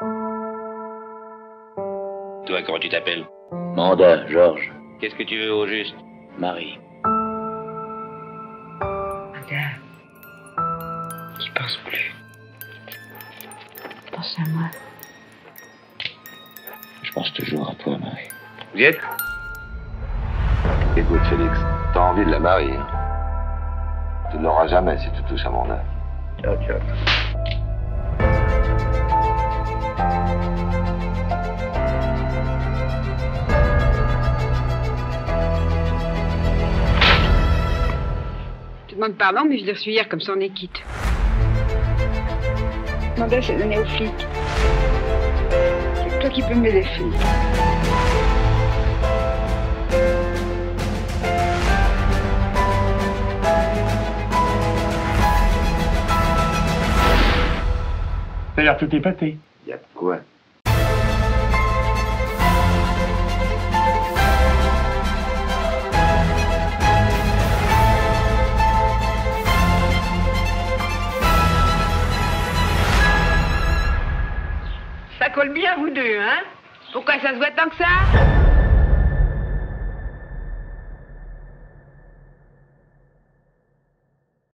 Toi, comment tu t'appelles? Manda, Georges. Qu'est-ce que tu veux au juste? Marie. Madame, tu penses plus. Pense à moi. Je pense toujours à toi, Marie. Vous y êtes? Écoute, Félix, t'as envie de la marier. Hein. Tu ne l'auras jamais si tu touches à mon œuvre. Ciao, ciao. Je te demande pardon, mais je l'ai reçu hier comme ça on est quitte. Manda s'est donné aux flics. C'est toi qui peux me les flics. D'ailleurs, tout est pété. Y a de quoi? Ça colle bien, vous deux, hein? Pourquoi ça se voit tant que ça?